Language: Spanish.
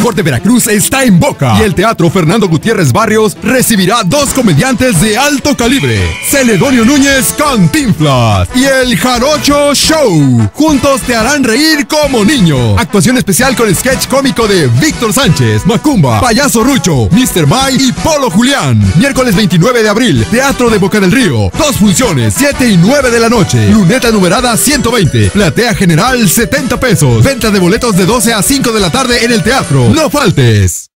mejor de Veracruz está en Boca. Y el Teatro Fernando Gutiérrez Barrios recibirá 2 comediantes de alto calibre. Celedonio Núñez, Cantinflas y el Jarocho Show. Juntos te harán reír como niño. Actuación especial con sketch cómico de Víctor Sánchez, Macumba, Payaso Rucho, Mr. Mike y Polo Julián. Miércoles 29 de abril, Teatro de Boca del Río. 2 funciones, 7 y 9 de la noche. Luneta numerada 120. Platea general 70 pesos. Venta de boletos de 12 a 5 de la tarde en el teatro. ¡No faltes!